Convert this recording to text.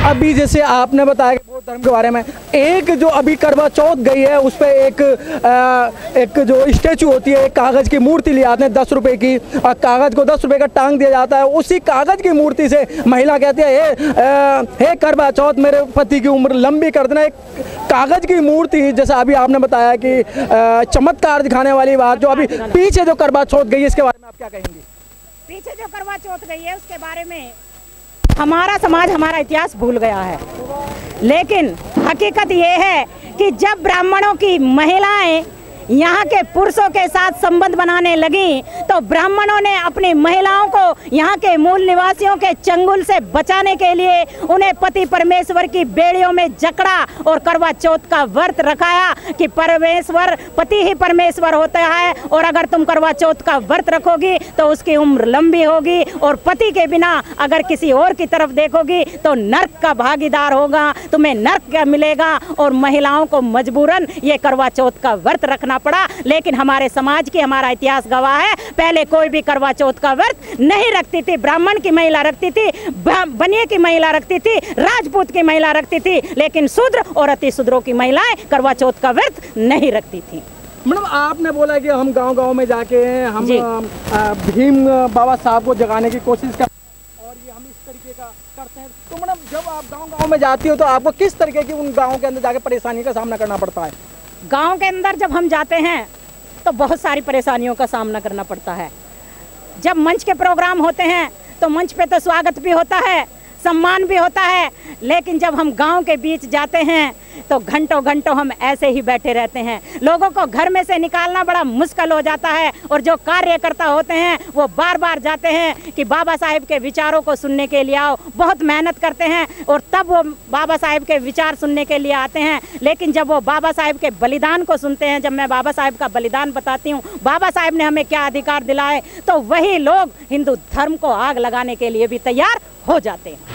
अभी जैसे आपने बताया कि बौद्ध धर्म के बारे में, एक जो अभी करवा चौथ गई है उस पर एक जो स्टैचू होती है, एक कागज़ की मूर्ति ले आते हैं 10 रुपए की, और कागज़ को 10 रुपए का टांग दिया जाता है। उसी कागज़ की मूर्ति से महिला कहती है हे करवा चौथ मेरे पति की उम्र लंबी कर देना। एक कागज़ की मूर्ति, जैसा अभी आपने बताया कि चमत्कार दिखाने वाली बात, जो अभी पीछे जो करवा चौथ गई है इसके बारे में आप क्या कहेंगी? पीछे जो करवा चौथ गई है उसके बारे में हमारा समाज, हमारा इतिहास भूल गया है। लेकिन हकीकत ये है कि जब ब्राह्मणों की महिलाएं यहाँ के पुरुषों के साथ संबंध बनाने लगी तो ब्राह्मणों ने अपनी महिलाओं को यहाँ के मूल निवासियों के चंगुल से बचाने के लिए उन्हें पति परमेश्वर की बेड़ियों में जकड़ा और करवा चौथ का व्रत रखाया कि परमेश्वर, पति ही परमेश्वर होता है और अगर तुम करवा चौथ का व्रत रखोगी तो उसकी उम्र लंबी होगी और पति के बिना अगर किसी और की तरफ देखोगी तो नर्क का भागीदार होगा, तुम्हें नर्क मिलेगा। और महिलाओं को मजबूरन ये करवा चौथ का व्रत रखना पड़ा। लेकिन हमारे समाज की, हमारा इतिहास गवाह है, पहले कोई भी करवा चौथ का व्रत नहीं रखती थी। ब्राह्मण की महिला रखती थी, बनिए की महिला रखती थी, राजपूत की महिला रखती थी, लेकिन शूद्र और अति शूद्रों की महिलाएं करवा चौथ का व्रत नहीं रखती थी। मैडम, आपने बोला कि हम गांव-गांव में जाके हम भीम बाबा साहब को जगाने की कोशिश कर, और ये हम इस तरीके का करते हैं। तो मैडम, जब आप गांव-गांव में जाती हो तो आपको किस तरीके की उन गाँव के अंदर जाके परेशानी का सामना करना पड़ता है? गांव के अंदर जब हम जाते हैं तो बहुत सारी परेशानियों का सामना करना पड़ता है। जब मंच के प्रोग्राम होते हैं तो मंच पे तो स्वागत भी होता है, सम्मान भी होता है, लेकिन जब हम गांव के बीच जाते हैं तो घंटों घंटों हम ऐसे ही बैठे रहते हैं। लोगों को घर में से निकालना बड़ा मुश्किल हो जाता है और जो कार्यकर्ता होते हैं वो बार बार जाते हैं कि बाबा साहेब के विचारों को सुनने के लिए आओ, बहुत मेहनत करते हैं और तब वो बाबा साहेब के विचार सुनने के लिए आते हैं। लेकिन जब वो बाबा साहेब के बलिदान को सुनते हैं, जब मैं बाबा साहेब का बलिदान बताती हूँ, बाबा साहेब ने हमें क्या अधिकार दिलाए, तो वही लोग हिंदू धर्म को आग लगाने के लिए भी तैयार हो जाते हैं।